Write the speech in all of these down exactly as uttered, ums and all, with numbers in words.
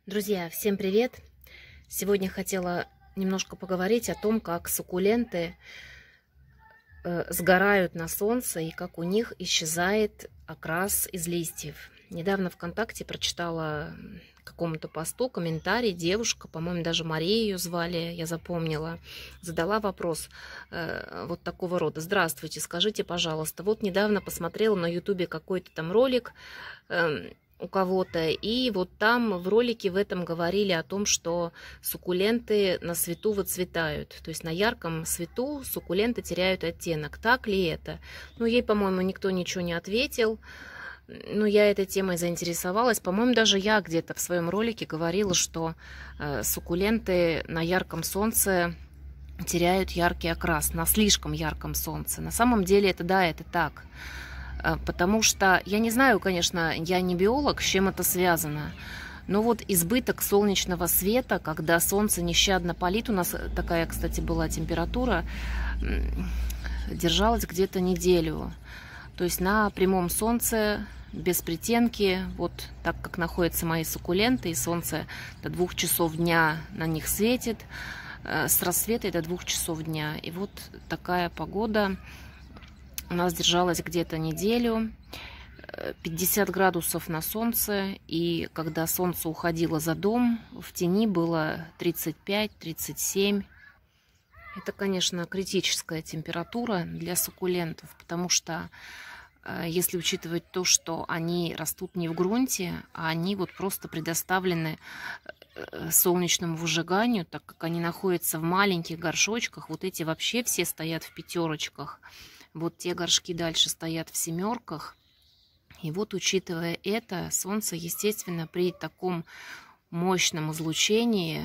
Друзья, всем привет! Сегодня хотела немножко поговорить о том, как суккуленты э, сгорают на солнце и как у них исчезает окрас из листьев. Недавно ВКонтакте прочитала какому-то посту комментарий, девушка, по-моему, даже Мария ее звали, я запомнила, задала вопрос э, вот такого рода. Здравствуйте, скажите, пожалуйста, вот недавно посмотрела на ютубе какой-то там ролик, э, у кого-то, и вот там в ролике в этом говорили о том, что суккуленты на свету выцветают, то есть на ярком свету суккуленты теряют оттенок. Так ли это? Ну, ей, по-моему, никто ничего не ответил. Ну, я этой темой заинтересовалась. По-моему, даже я где-то в своем ролике говорила, что э, суккуленты на ярком солнце теряют яркий окрас, на слишком ярком солнце. На самом деле это да, это так. Потому что, я не знаю, конечно, я не биолог, с чем это связано, но вот избыток солнечного света, когда солнце нещадно палит, у нас такая, кстати, была температура, держалась где-то неделю. То есть на прямом солнце, без притенки, вот так как находятся мои суккуленты, и солнце до двух часов дня на них светит, с рассвета до двух часов дня. И вот такая погода у нас держалась где-то неделю, пятьдесят градусов на солнце, и когда солнце уходило за дом, в тени было тридцать пять — тридцать семь. Это, конечно, критическая температура для суккулентов, потому что если учитывать то, что они растут не в грунте, а они вот просто предоставлены солнечному выжиганию, так как они находятся в маленьких горшочках, вот эти вообще все стоят в пятерочках. Вот те горшки дальше стоят в семерках. И вот, учитывая это, солнце, естественно, при таком мощном излучении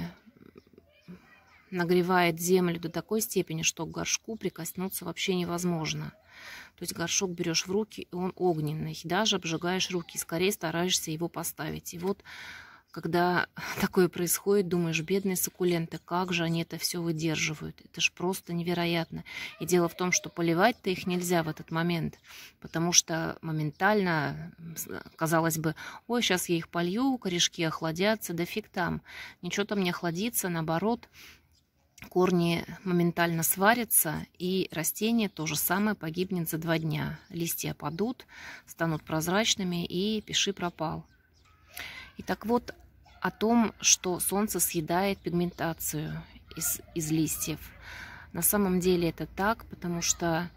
нагревает землю до такой степени, что к горшку прикоснуться вообще невозможно. То есть горшок берешь в руки, и он огненный. Даже обжигаешь руки, скорее стараешься его поставить. И вот когда такое происходит, думаешь, бедные суккуленты, как же они это все выдерживают? Это же просто невероятно. И дело в том, что поливать-то их нельзя в этот момент, потому что моментально, казалось бы, ой, сейчас я их полью, корешки охладятся, да фиг там. Ничего там не охладится, наоборот, корни моментально сварятся, и растение то же самое погибнет за два дня. Листья падут, станут прозрачными, и пиши пропал. И так вот, о том, что солнце съедает пигментацию из, из листьев. На самом деле это так, потому что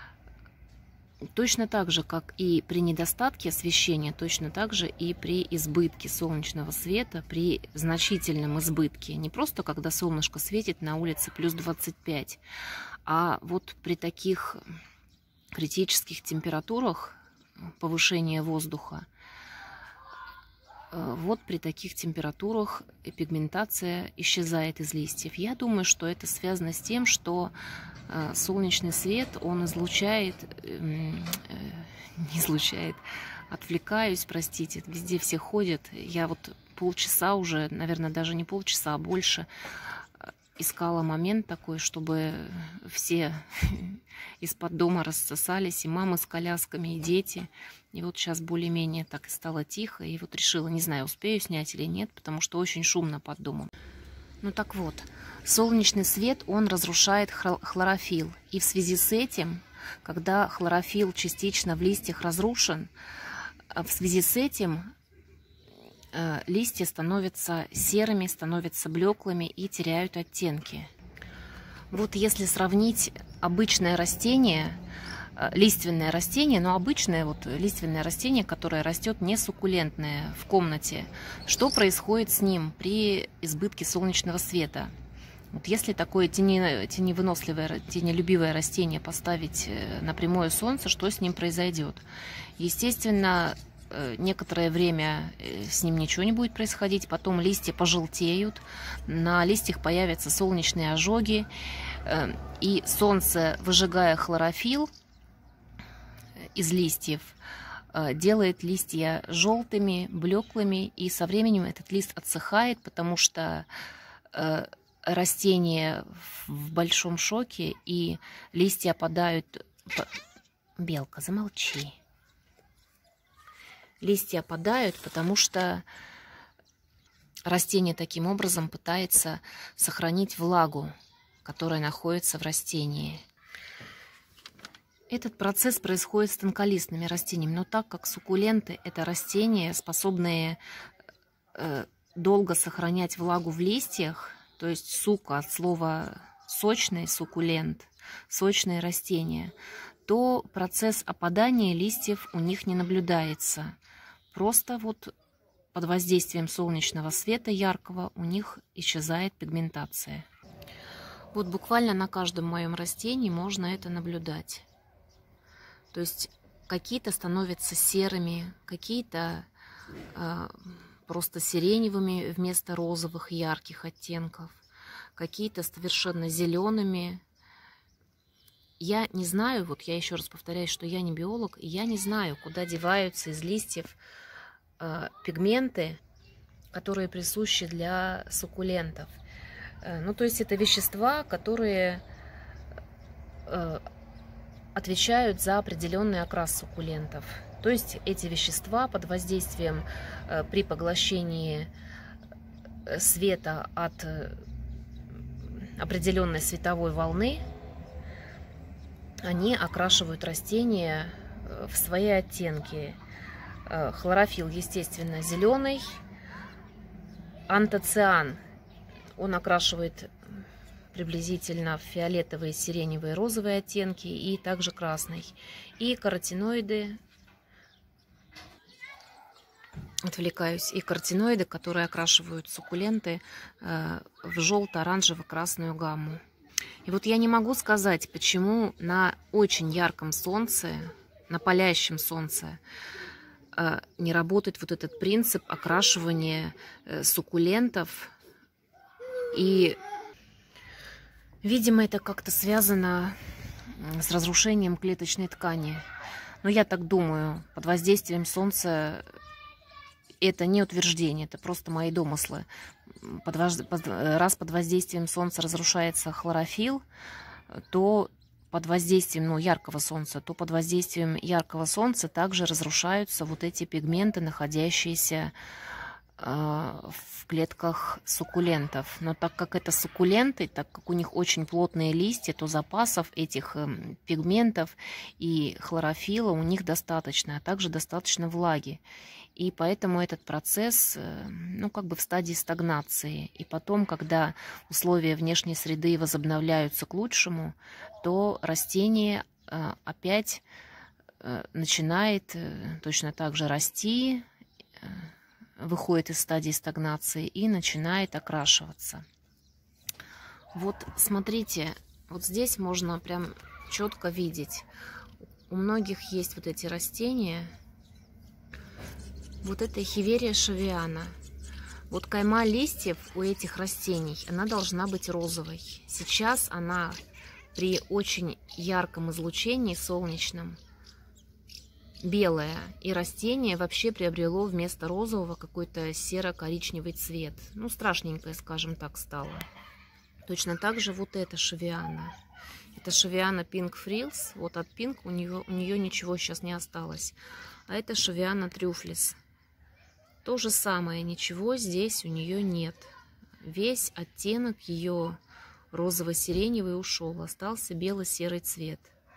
точно так же, как и при недостатке освещения, точно так же и при избытке солнечного света, при значительном избытке. Не просто когда солнышко светит на улице плюс двадцать пять, а вот при таких критических температурах повышения воздуха, вот при таких температурах пигментация исчезает из листьев. Я думаю, что это связано с тем, что солнечный свет, он излучает, не излучает, отвлекаюсь, простите, везде все ходят. Я вот полчаса уже, наверное, даже не полчаса, а больше искала момент такой, чтобы все из-под дома рассосались, и мамы с колясками, и дети. И вот сейчас более-менее так и стало тихо, и вот решила, не знаю, успею снять или нет, потому что очень шумно под домом. Ну так вот, солнечный свет, он разрушает хлорофилл, и в связи с этим, когда хлорофилл частично в листьях разрушен, в связи с этим листья становятся серыми, становятся блеклыми и теряют оттенки. Вот если сравнить обычное растение, лиственное растение, но обычное вот лиственное растение, которое растет не суккулентное в комнате, что происходит с ним при избытке солнечного света? Вот если такое тени, теневыносливое, тенелюбивое растение поставить на прямое солнце, что с ним произойдет? Естественно, некоторое время с ним ничего не будет происходить, потом листья пожелтеют, на листьях появятся солнечные ожоги, и солнце, выжигая хлорофилл из листьев, делает листья желтыми, блеклыми, и со временем этот лист отсыхает, потому что растение в большом шоке, и листья опадают... Белка, замолчи. Листья опадают, потому что растение таким образом пытается сохранить влагу, которая находится в растении. Этот процесс происходит с тонколистными растениями, но так как суккуленты – это растения, способные э, долго сохранять влагу в листьях, то есть сука от слова сочный, суккулент, сочные растения, то процесс опадания листьев у них не наблюдается. Просто вот под воздействием солнечного света яркого у них исчезает пигментация. Вот буквально на каждом моем растении можно это наблюдать. То есть какие-то становятся серыми, какие-то э, просто сиреневыми вместо розовых ярких оттенков, какие-то совершенно зелеными. Я не знаю, вот я еще раз повторяю, что я не биолог, и я не знаю, куда деваются из листьев э, пигменты, которые присущи для суккулентов. Э, ну, то есть это вещества, которые э, отвечают за определенный окрас суккулентов. То есть эти вещества под воздействием э, при поглощении света от э, определенной световой волны, они окрашивают растения в свои оттенки. Э, хлорофилл, естественно, зеленый, антоциан, он окрашивает приблизительно в фиолетовые, сиреневые, розовые оттенки и также красный. И каротиноиды, отвлекаюсь, и каротиноиды, которые окрашивают суккуленты э, в желто-оранжево-красную гамму. И вот я не могу сказать, почему на очень ярком солнце, на палящем солнце, э, не работает вот этот принцип окрашивания э, суккулентов. И видимо, это как-то связано с разрушением клеточной ткани. Но я так думаю, под воздействием солнца это не утверждение, это просто мои домыслы. Под, под, раз под воздействием солнца разрушается хлорофилл, то под воздействием ну, яркого солнца, то под воздействием яркого солнца также разрушаются вот эти пигменты, находящиеся в клетках суккулентов. Но так как это суккуленты, так как у них очень плотные листья, то запасов этих пигментов и хлорофилла у них достаточно, а также достаточно влаги. И поэтому этот процесс, ну, как бы в стадии стагнации. И потом, когда условия внешней среды возобновляются к лучшему, то растение опять начинает точно так же расти, выходит из стадии стагнации и начинает окрашиваться. Вот смотрите, вот здесь можно прям четко видеть. У многих есть вот эти растения. Вот это эхиверия шавиана. Вот кайма листьев у этих растений, она должна быть розовой. Сейчас она при очень ярком излучении солнечном белое, и растение вообще приобрело вместо розового какой-то серо-коричневый цвет. Ну, страшненькое, скажем так, стало. Точно так же вот эта шавиана. Это шавиана Pink Frills. Вот от Pink у нее, у нее ничего сейчас не осталось. А это шавиана Трюфлис. То же самое, ничего здесь у нее нет. Весь оттенок ее розово-сиреневый ушел. Остался бело-серый цвет.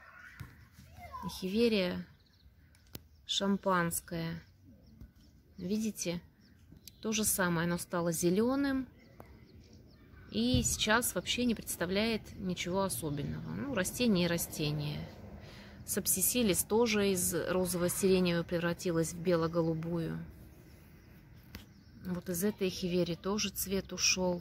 Эхиверия шампанское. Видите? То же самое. Оно стало зеленым. И сейчас вообще не представляет ничего особенного. Ну, растение и растение. Сапсисилис тоже из розово-сиреневой превратилась в бело-голубую. Вот из этой эхиверии тоже цвет ушел.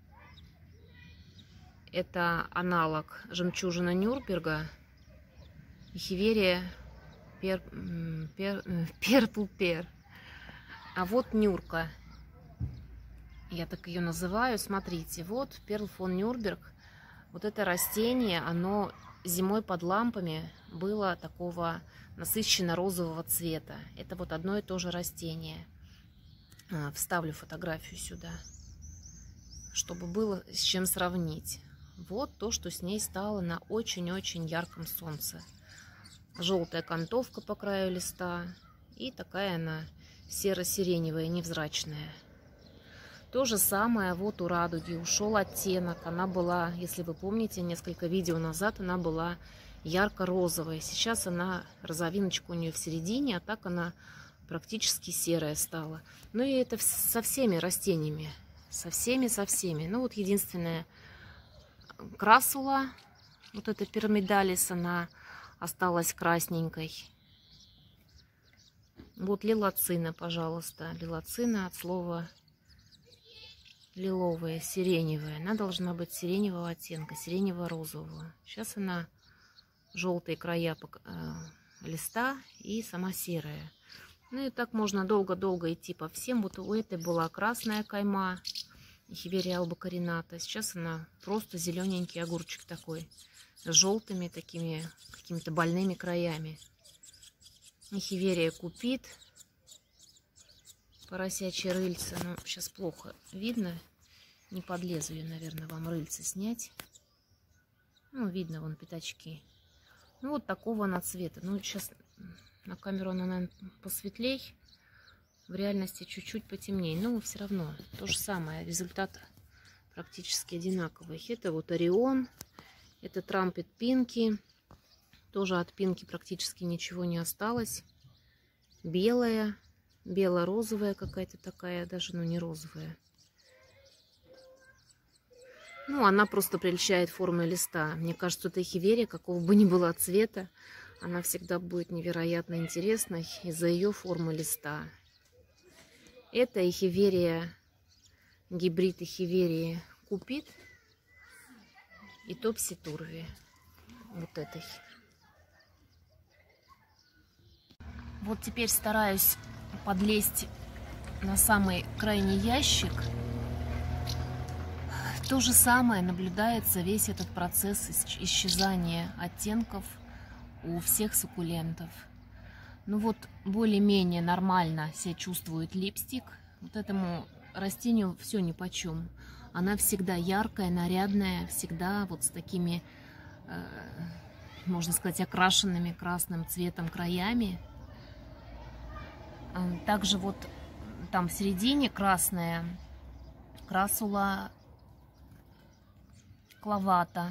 Это аналог жемчужина Нюрнберга. Эхиверия Пер, пер, Purple Pear. А вот Нюрка. Я так ее называю. Смотрите, вот Перл фон Нюрнберг. Вот это растение, оно зимой под лампами было такого насыщенно-розового цвета. Это вот одно и то же растение. Вставлю фотографию сюда, чтобы было с чем сравнить. Вот то, что с ней стало на очень-очень ярком солнце. Желтая окантовка по краю листа. И такая она серо-сиреневая, невзрачная. То То же самое вот у радуги. Ушел оттенок. Она была, если вы помните, несколько видео назад она была ярко-розовая. Сейчас она, розовиночка у нее в середине, а так она практически серая стала. Ну и это со всеми растениями. Со всеми, со всеми. Ну вот единственная красула, вот эта пирамидалис, она осталась красненькой. Вот лилоцина, пожалуйста. Лилоцина от слова лиловая, сиреневая. Она должна быть сиреневого оттенка, сиренево-розового. Сейчас она желтые края э, листа и сама серая. Ну и так можно долго-долго идти по всем. Вот у этой была красная кайма, эхиверия албокарината. Сейчас она просто зелененький огурчик такой, с желтыми такими какими-то больными краями. Эхиверия купид, поросячье рыльце. Ну, сейчас плохо видно. Не подлезу я, наверное, вам рыльце снять. Ну, видно, вон пятачки. Ну, вот такого она цвета. Ну, сейчас на камеру она, наверное, посветлей. В реальности чуть-чуть потемнее. Но все равно то же самое. Результат практически одинаковый. Это вот Орион. Это Трампет Пинки. Тоже от Пинки практически ничего не осталось. Белая. Бело-розовая какая-то такая. Даже, ну, не розовая. Ну, она просто прельщает формой листа. Мне кажется, это эхиверия, какого бы ни было цвета, она всегда будет невероятно интересной из-за ее формы листа. Это эхиверия, гибрид эхиверии купид и топси турви. Вот этой. Вот теперь стараюсь подлезть на самый крайний ящик. То же самое наблюдается весь этот процесс исчезания оттенков у всех суккулентов. Ну вот более-менее нормально себя чувствует липстик. Вот этому растению все нипочем. Она всегда яркая, нарядная, всегда вот с такими, э, можно сказать, окрашенными красным цветом краями. Также вот там в середине красная красула кловата.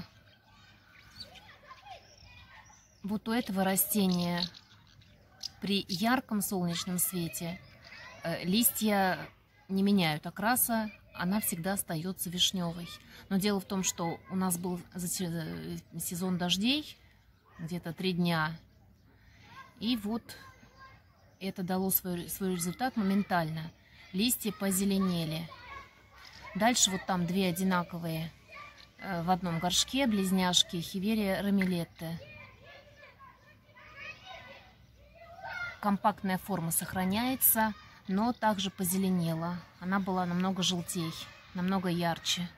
Вот у этого растения при ярком солнечном свете э, листья не меняют окраса, она всегда остается вишневой. Но дело в том, что у нас был сезон дождей, где-то три дня, и вот это дало свой, свой результат моментально. Листья позеленели. Дальше вот там две одинаковые в одном горшке, близняшки, эхиверия рамилетте. Компактная форма сохраняется, но также позеленела. Она была намного желтей, намного ярче.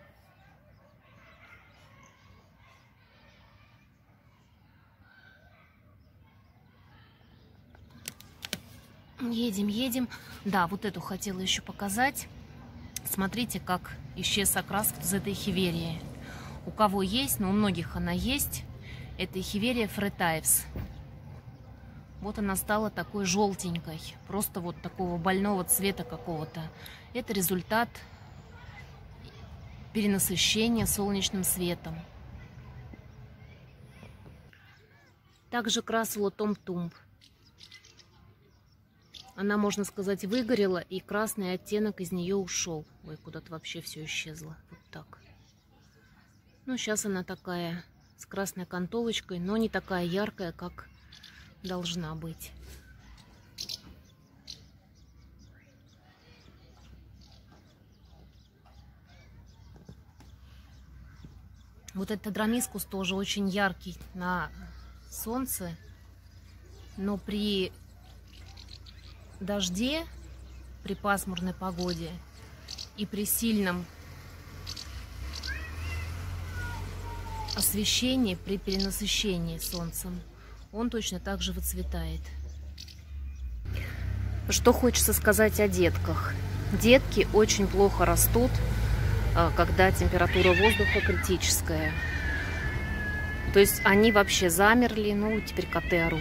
Едем, едем. Да, вот эту хотела еще показать. Смотрите, как исчез окрас из этой эхиверии. У кого есть, но у многих она есть. Это эхиверия фретайвс. Вот она стала такой желтенькой. Просто вот такого больного цвета какого-то. Это результат перенасыщения солнечным светом. Также красула Том-Тумб. Она, можно сказать, выгорела, и красный оттенок из нее ушел. Ой, куда-то вообще все исчезло. Вот так. Ну, сейчас она такая с красной окантовочкой, но не такая яркая, как должна быть. Вот этот драмискус тоже очень яркий на солнце, но при дожде, при пасмурной погоде и при сильном освещении, при перенасыщении солнцем, он точно так же выцветает. Что хочется сказать о детках. Детки очень плохо растут, когда температура воздуха критическая. То есть они вообще замерли, ну теперь коты орут.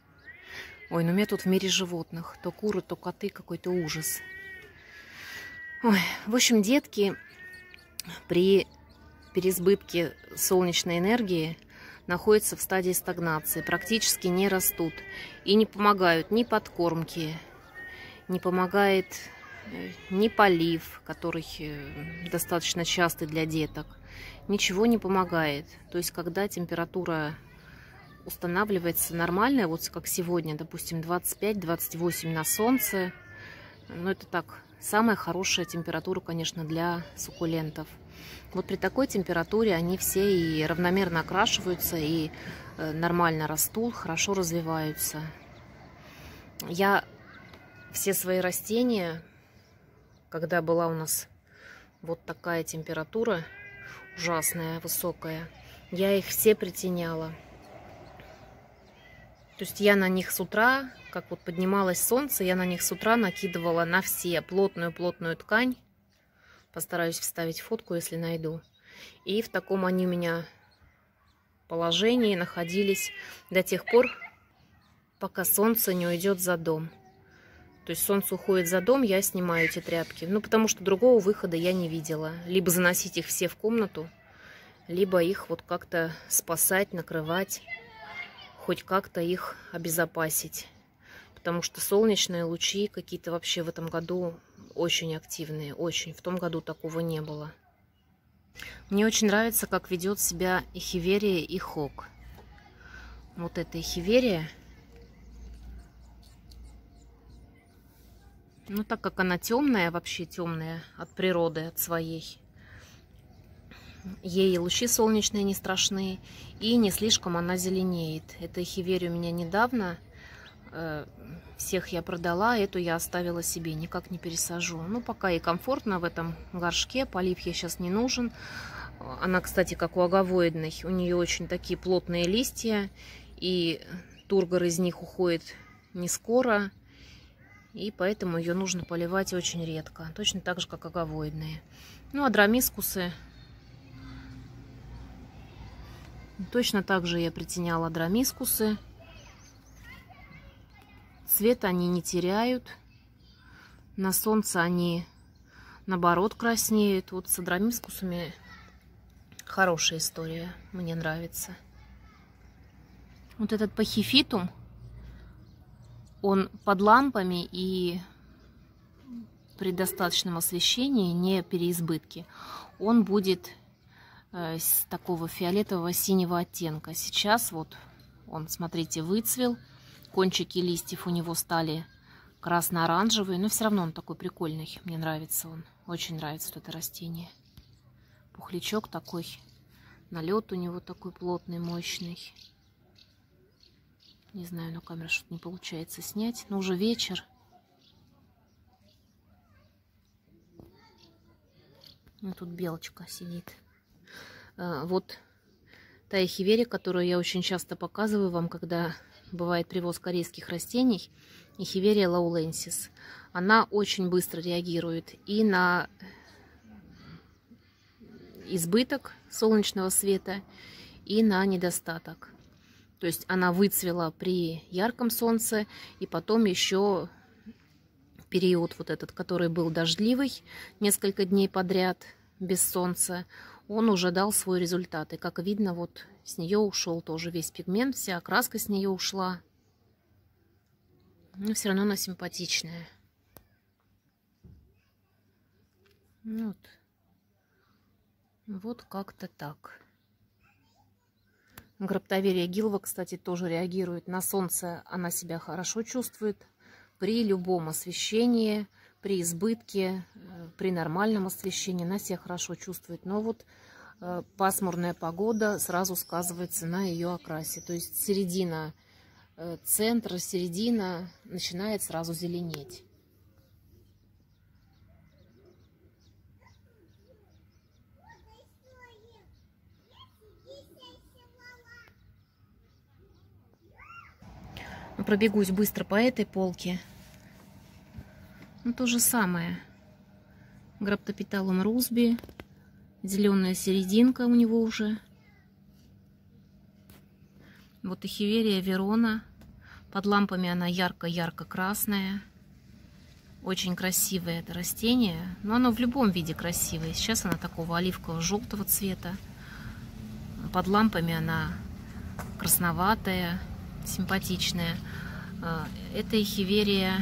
Ой, ну у меня тут в мире животных. То куры, то коты, какой-то ужас. Ой, в общем, детки при переизбытке солнечной энергии находятся в стадии стагнации, практически не растут. И не помогают ни подкормки, не помогает ни полив, который достаточно частый для деток. Ничего не помогает. То есть, когда температура устанавливается нормальная, вот как сегодня, допустим, двадцать пять — двадцать восемь на солнце, ну это так, самая хорошая температура, конечно, для суккулентов. Вот при такой температуре они все и равномерно окрашиваются, и нормально растут, хорошо развиваются. Я все свои растения, когда была у нас вот такая температура ужасная, высокая, я их все притеняла. То есть я на них с утра, как вот поднималось солнце, я на них с утра накидывала на все плотную-плотную ткань. Постараюсь вставить фотку, если найду. И в таком они у меня положении находились до тех пор, пока солнце не уйдет за дом. То есть солнце уходит за дом, я снимаю эти тряпки. Ну, потому что другого выхода я не видела. Либо заносить их все в комнату, либо их вот как-то спасать, накрывать, хоть как-то их обезопасить. Потому что солнечные лучи какие-то вообще в этом году очень активные, очень. В том году такого не было. Мне очень нравится, как ведет себя эхиверия и хок. Вот эта эхиверия. Ну, так как она темная, вообще темная от природы, от своей, ей лучи солнечные не страшны, и не слишком она зеленеет. Эта эхиверия у меня недавно, э, всех я продала, эту я оставила себе, никак не пересажу. Ну, пока ей комфортно в этом горшке, полив ей сейчас не нужен. Она, кстати, как у аговоидной, у нее очень такие плотные листья, и тургор из них уходит не скоро. И поэтому ее нужно поливать очень редко. Точно так же, как аговоидные. Ну, а дромискусы. Точно так же я притеняла дромискусы. Цвет они не теряют. На солнце они, наоборот, краснеют. Вот с дромискусами хорошая история. Мне нравится. Вот этот пахифитум. Он под лампами и при достаточном освещении, не переизбытке, он будет э, с такого фиолетового синего оттенка. Сейчас вот он, смотрите, выцвел. Кончики листьев у него стали красно-оранжевые, но все равно он такой прикольный. Мне нравится он. Очень нравится вот это растение. Пухлячок такой, налет у него такой плотный, мощный. Не знаю, на камеру что-то не получается снять. Но уже вечер. Ну, тут белочка сидит. А, вот та эхиверия, которую я очень часто показываю вам, когда бывает привоз корейских растений. Эхиверия лауленсис. Она очень быстро реагирует и на избыток солнечного света, и на недостаток. То есть она выцвела при ярком солнце, и потом еще период вот этот, который был дождливый, несколько дней подряд без солнца, он уже дал свой результат. И как видно, вот с нее ушел тоже весь пигмент, вся окраска с нее ушла. Но все равно она симпатичная. Вот, вот как-то так. Граптоверия гилва, кстати, тоже реагирует на солнце. Она себя хорошо чувствует при любом освещении, при избытке, при нормальном освещении. Она себя хорошо чувствует. Но вот э, пасмурная погода сразу сказывается на ее окрасе. То есть середина, э, центр, середина начинает сразу зеленеть. Пробегусь быстро по этой полке. Ну, то же самое. Граптопиталум русби. Зеленая серединка у него уже. Вот эхиверия Верона. Под лампами она ярко-ярко красная. Очень красивое это растение, но оно в любом виде красивое. Сейчас она такого оливково-желтого цвета. Под лампами она красноватая, симпатичная. Это эхиверия,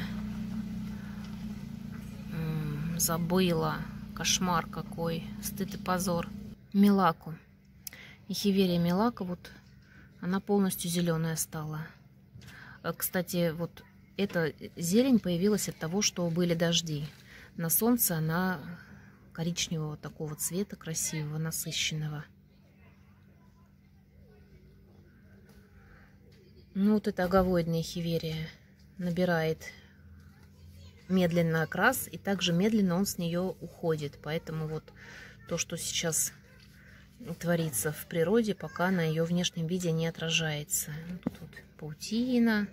забыла, кошмар какой, стыд и позор. Милаку. Эхиверия милака, вот она полностью зеленая стала. Кстати, вот эта зелень появилась от того, что были дожди. На солнце она коричневого такого цвета, красивого, насыщенного. Ну вот эта оговоидная эхиверия набирает медленно окрас, и также медленно он с нее уходит. Поэтому вот то, что сейчас творится в природе, пока на ее внешнем виде не отражается. Ну, тут вот паутина.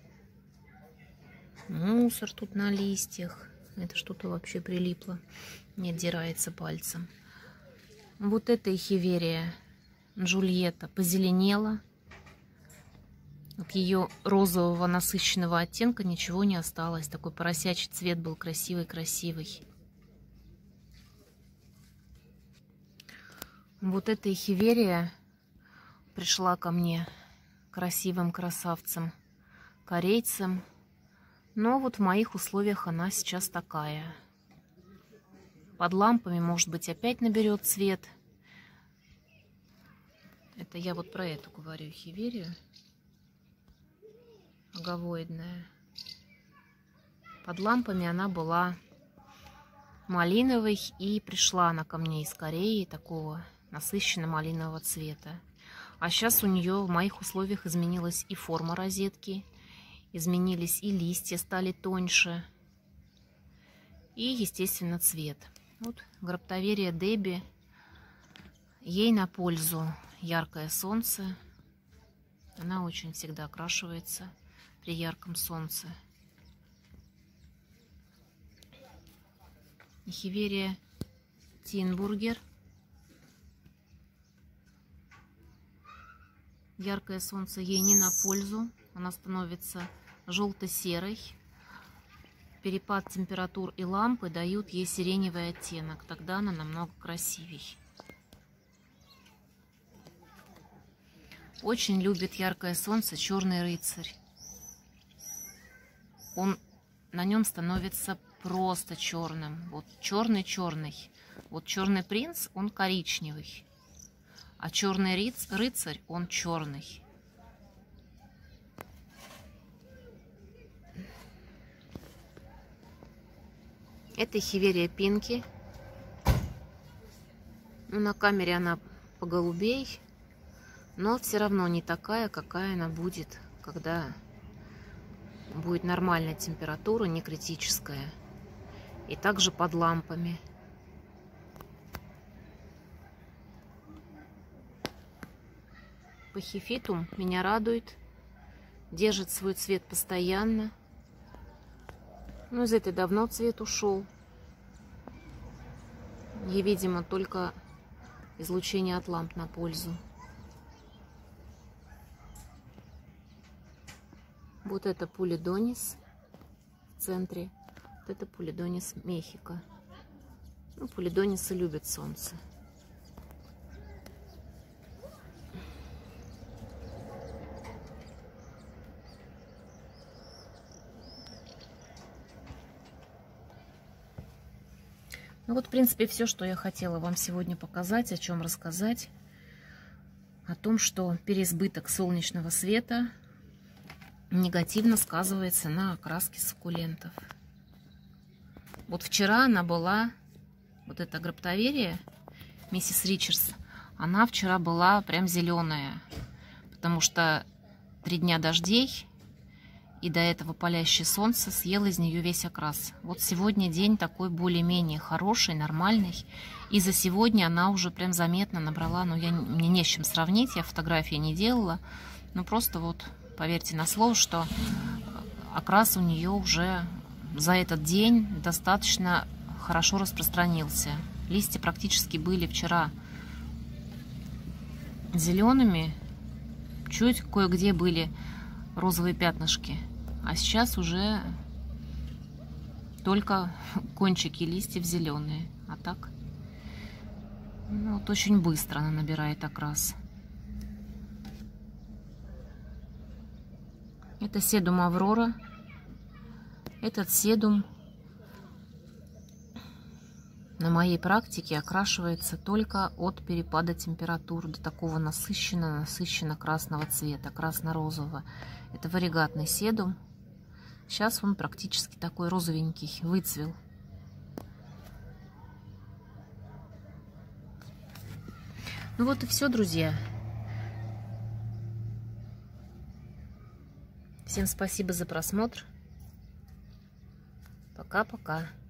Мусор тут на листьях. Это что-то вообще прилипло. Не отдирается пальцем. Вот эта эхиверия Джульетта позеленела. От ее розового насыщенного оттенка ничего не осталось. Такой поросячий цвет был красивый-красивый. Вот эта эхиверия пришла ко мне красивым красавцем, корейцем. Но вот в моих условиях она сейчас такая. Под лампами, может быть, опять наберет цвет. Это я вот про эту говорю эхиверию. Оговоидная. Под лампами она была малиновой, и пришла она ко мне из Кореи такого насыщенно-малинового цвета. А сейчас у нее в моих условиях изменилась и форма розетки, изменились и листья, стали тоньше, и, естественно, цвет. Вот Граптоверия Деби, ей на пользу яркое солнце. Она очень всегда окрашивается при ярком солнце. Эхиверия Тинбургер. Яркое солнце ей не на пользу. Она становится желто-серой. Перепад температур и лампы дают ей сиреневый оттенок. Тогда она намного красивей. Очень любит яркое солнце черный рыцарь. Он на нем становится просто черным. Вот черный-черный. Вот черный принц, он коричневый. А черный рыц, рыцарь, он черный. Это эхиверия Пинки. Ну, на камере она поголубей, но все равно не такая, какая она будет, когда будет нормальная температура, не критическая. И также под лампами. Пахифитум меня радует. Держит свой цвет постоянно. Ну, из этой давно цвет ушел. Ей, видимо, только излучение от ламп на пользу. Вот это Пулидонис в центре. Вот это Пулидонис Мехико. Ну, Пулидонисы любят солнце. Ну вот, в принципе, все, что я хотела вам сегодня показать, о чем рассказать. О том, что переизбыток солнечного света негативно сказывается на окраске суккулентов. Вот вчера она была, вот эта Граптоверия, миссис Ричардс, она вчера была прям зеленая, потому что три дня дождей и до этого палящее солнце съело из нее весь окрас. Вот сегодня день такой более-менее хороший, нормальный, и за сегодня она уже прям заметно набрала, но я, мне не с чем сравнить, я фотографии не делала, но просто вот поверьте на слово, что окрас у нее уже за этот день достаточно хорошо распространился. Листья практически были вчера зелеными, чуть кое-где были розовые пятнышки, а сейчас уже Только кончики листьев зеленые. А так, ну, вот очень быстро она набирает окрас. Это седум Аврора. Этот седум на моей практике окрашивается только от перепада температур до такого насыщенно, насыщенно красного цвета, красно-розового. Это варигатный седум. Сейчас он практически такой розовенький, выцвел. Ну вот и все, друзья. Всем спасибо за просмотр. Пока-пока.